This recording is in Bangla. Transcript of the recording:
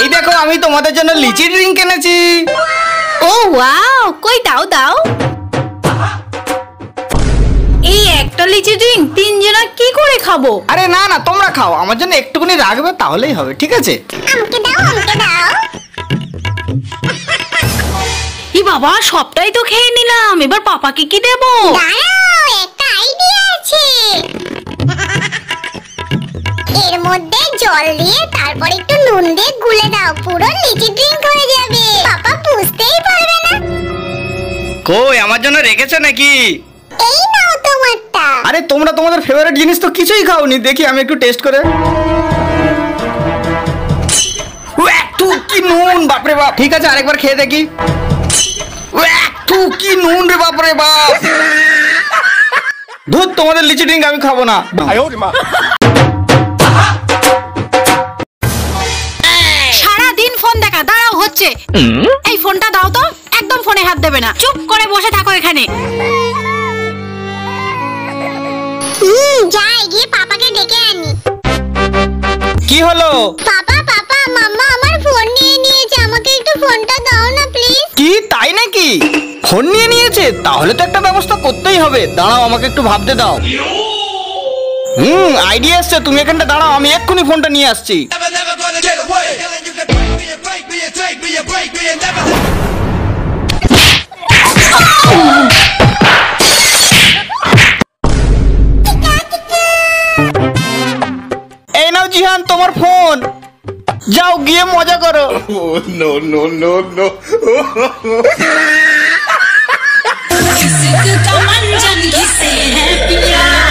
এই দেখো আমি তোমাদের জন্য লিচি ড্রিঙ্ক এনেছি। ও ওয়াও, কই দাও দাও। এই একটা লিচি ড্রিঙ্ক তিনজনা কি করে খাবো? আরে না না, তোমরা খাও, আমার জন্য একটুখানি রাখবে তাহলেই হবে, ঠিক আছে? আমাকে দাও, আমাকে দাও। এই বাবা, সবটাই তো খেয়ে নিলাম, এবার পাপাকে কি দেবো? দাঁড়াও, একটা আইডিয়া আছে। এর মধ্যে জল দিয়ে তারপর একটু নুন দিয়ে গুলে দাও, পুরো লিচি ড্রিঙ্ক হয়ে যাবে, পাপা বুঝতেই পারবে না। কই আমার জন্য রেখেছো নাকি? এই নাও তোমারটা। আরে তোমরা তোমাদের ফেভারিট জিনিস তো কিছুই খাওনি, দেখি আমি একটু টেস্ট করে। কি নুন, বাপরে বাপ। ঠিক আছে আরেকবার খেয়ে দেখি। কি নুন রে বাপরে বাপ। ধুর, তোমাদের লিচি ড্রিঙ্ক আমি খাবো না। সারাদিন ফোন দেখা, দাঁড়াও হচ্ছে। এই ফোনটা দাও তো, একদম ফোনে হাত দেবে না, চুপ করে বসে থাকো এখানে। যাই গিয়ে পাপাকে ডেকে আনি। কি হলো? পাপা পাপা, মাম্মা আমার ফোন নিয়ে নিয়েছে, আমাকে একটু ফোনটা দাও না প্লিজ। কি তাই নাকি? ফোন নিয়ে নিয়েছে? তাহলে তো একটা ব্যবস্থা করতেই হবে, দাঁড়াও আমাকে একটু ভাবতে দাও। আইডিয়া এসছে, তুমি এখানটা দাঁড়াও, আমি এক্ষুনি ফোনটা নিয়ে আসছি। এই নাও জিহান তোমার ফোন, যাও গিয়ে মজা করো। No no no no. किसी का मंजन किसे है पिया।